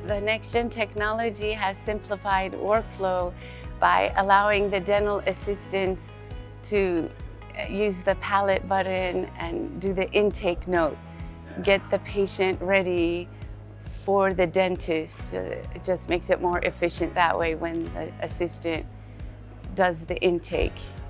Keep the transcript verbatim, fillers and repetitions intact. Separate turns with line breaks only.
The NextGen technology has simplified workflow by allowing the dental assistants to use the palette button and do the intake note, get the patient ready for the dentist. It just makes it more efficient that way when the assistant does the intake.